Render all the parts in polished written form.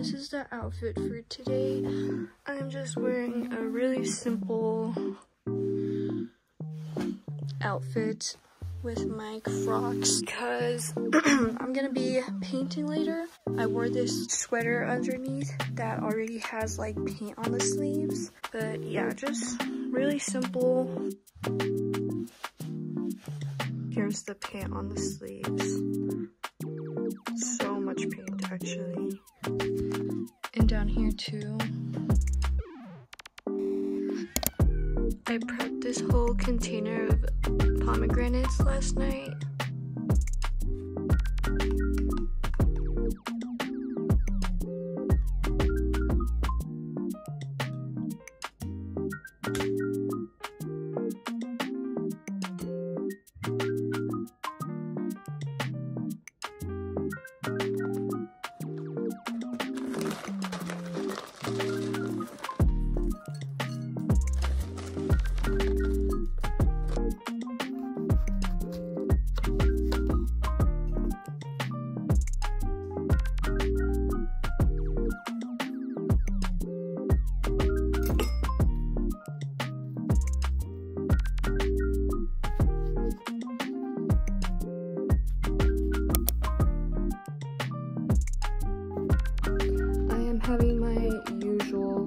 this is the outfit for today. I'm just wearing a really simple outfit with my Crocs because I'm gonna be painting later. I wore this sweater underneath that already has like paint on the sleeves, but yeah, just really simple. Here's the paint on the sleeves. So much paint actually. And down here too. I prepped this whole container of pomegranates last night. Having my usual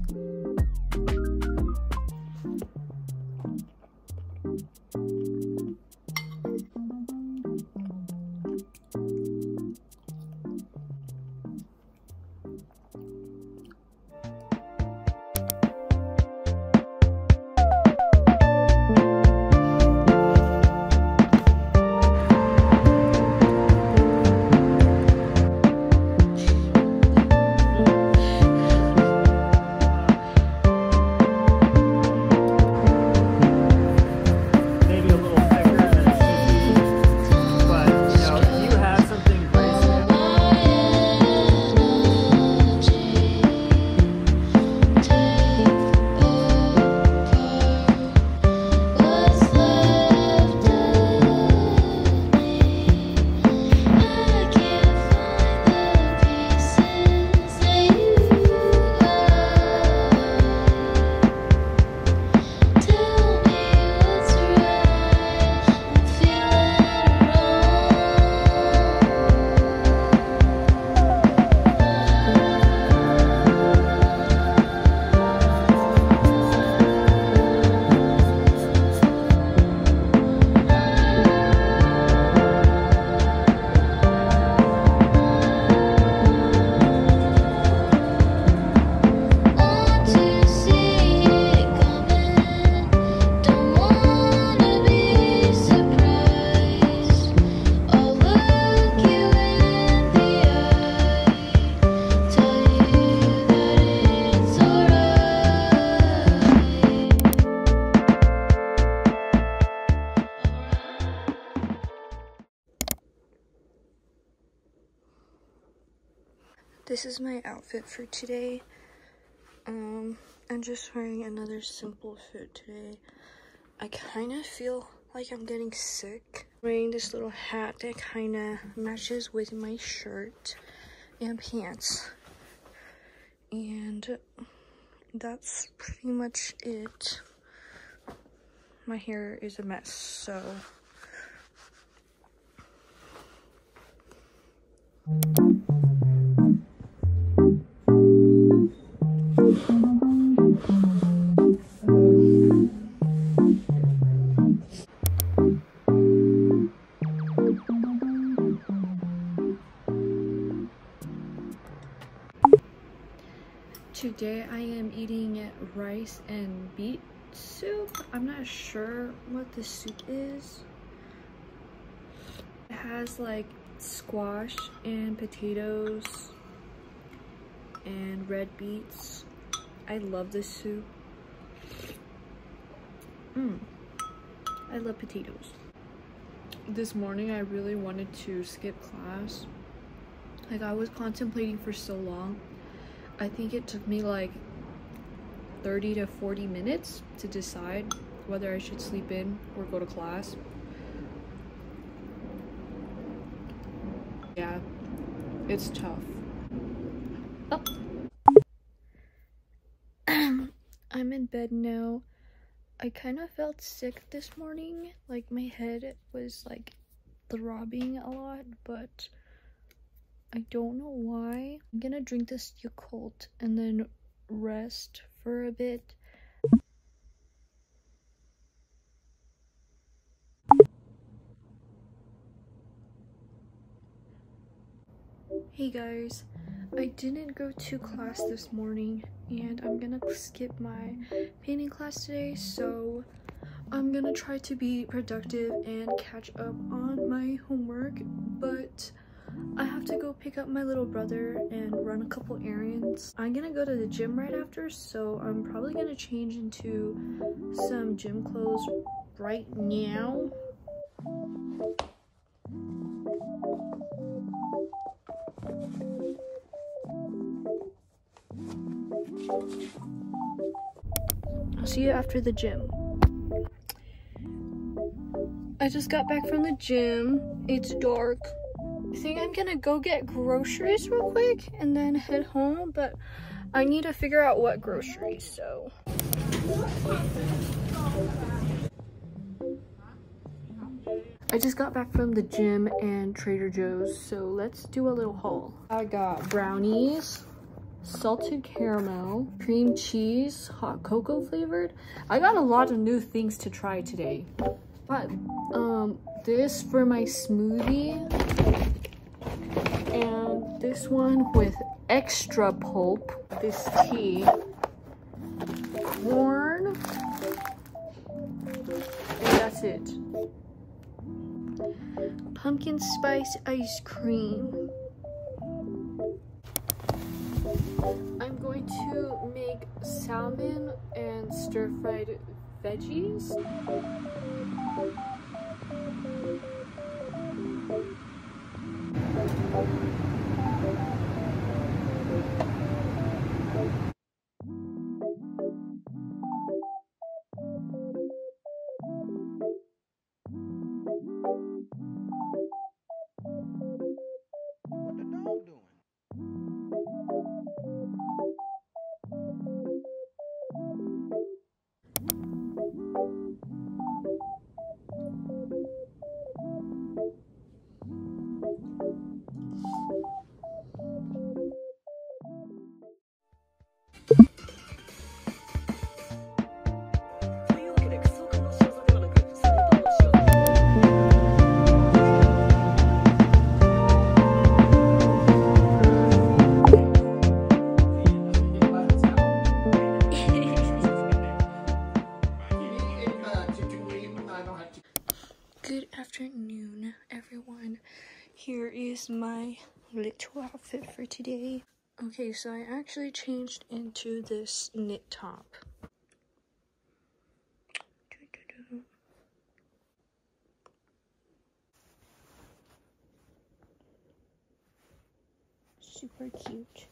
This is my outfit for today. I'm just wearing another simple fit today. I kind of feel like I'm getting sick. I'm wearing this little hat that kind of matches with my shirt and pants. And that's pretty much it. My hair is a mess, so. Today I am eating rice and beet soup. I'm not sure what the soup is. It has like squash and potatoes and red beets. I love this soup. I love potatoes. This morning I really wanted to skip class. Like, I was contemplating for so long. I think it took me like 30 to 40 minutes to decide whether I should sleep in or go to class. Yeah, it's tough. I'm in bed now. I kind of felt sick this morning, like my head was like throbbing a lot, but I don't know why. I'm gonna drink this Yakult and then rest for a bit. Hey guys, I didn't go to class this morning and I'm gonna skip my painting class today, so I'm gonna try to be productive and catch up on my homework, but I have to go pick up my little brother and run a couple errands. I'm gonna go to the gym right after, so I'm probably gonna change into some gym clothes right now. I'll see you after the gym. I just got back from the gym. It's dark. I think I'm gonna go get groceries real quick and then head home, but I need to figure out what groceries, so. I just got back from the gym and Trader Joe's, so let's do a little haul. I got brownies, salted caramel, cream cheese, hot cocoa flavored. I got a lot of new things to try today. But this for my smoothie, and this one with extra pulp, this tea, corn, and that's it. Pumpkin spice ice cream. I'm going to make salmon and stir-fried veggies. What the dog doing? Good afternoon, everyone. Here is my little outfit for today. Okay, so I actually changed into this knit top. Super cute.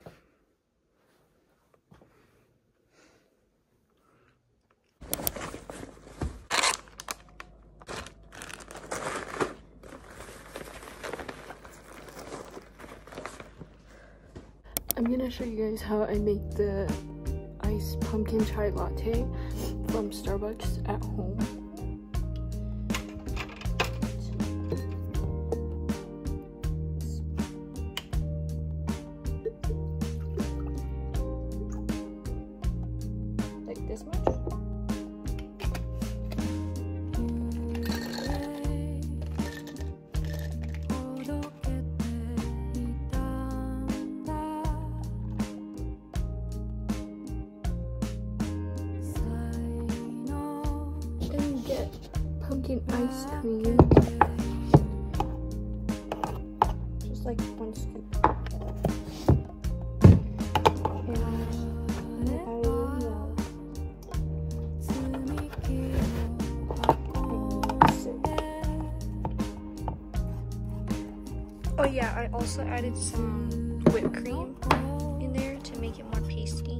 I'm gonna show you guys how I make the iced pumpkin chai latte from Starbucks at home. Like this much. Pumpkin ice cream, just like 1 scoop, oh yeah, I also added some whipped cream in there to make it more pasty.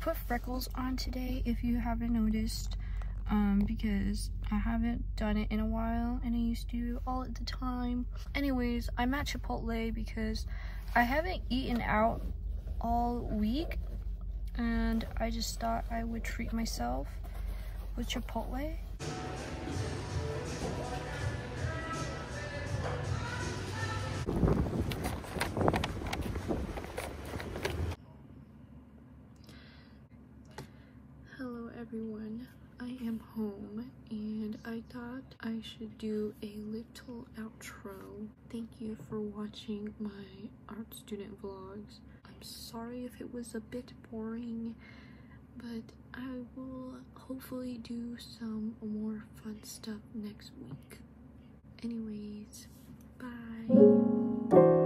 put freckles on today, if you haven't noticed, because I haven't done it in a while and I used to do it all at the time. Anyways, I'm at Chipotle because I haven't eaten out all week and I just thought I would treat myself with Chipotle. Hello everyone, I am home and I thought I should do a little outro. Thank you for watching my art student vlogs. I'm sorry if it was a bit boring, but I will hopefully do some more fun stuff next week. Anyways, bye.